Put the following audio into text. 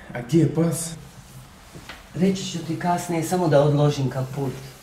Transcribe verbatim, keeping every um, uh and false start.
A gdje je pas? Reći ću ti kasnije, samo da odložim kaput.